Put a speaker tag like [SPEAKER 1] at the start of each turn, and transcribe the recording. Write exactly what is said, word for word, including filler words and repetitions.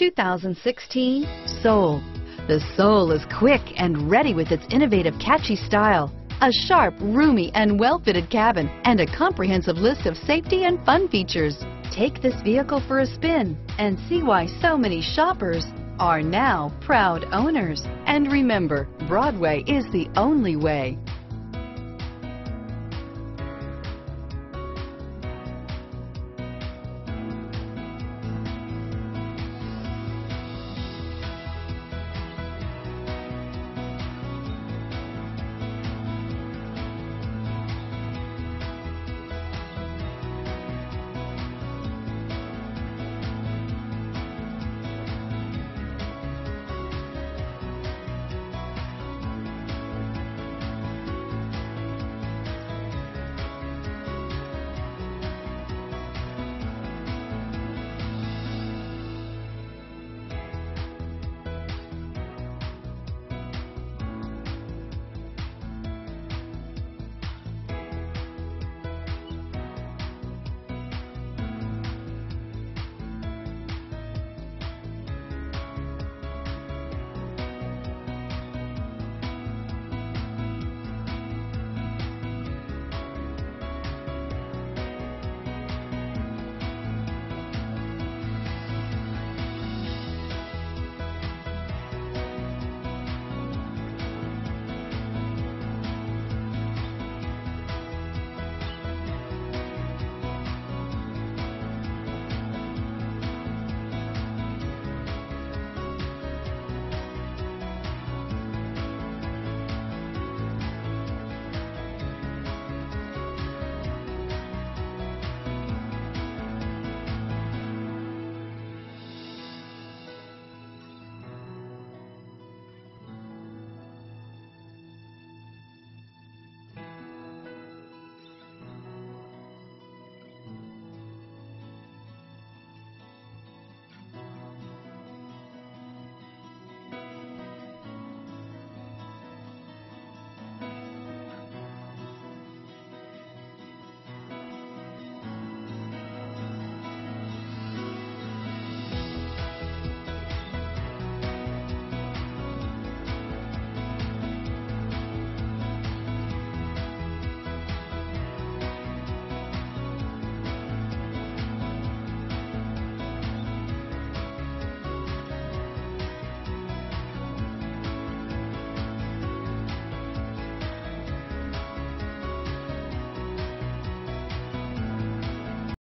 [SPEAKER 1] two thousand sixteen Soul. The Soul is quick and ready with its innovative, catchy style, a sharp, roomy, and well-fitted cabin, and a comprehensive list of safety and fun features. Take this vehicle for a spin and see why so many shoppers are now proud owners. And remember, Broadway is the only way.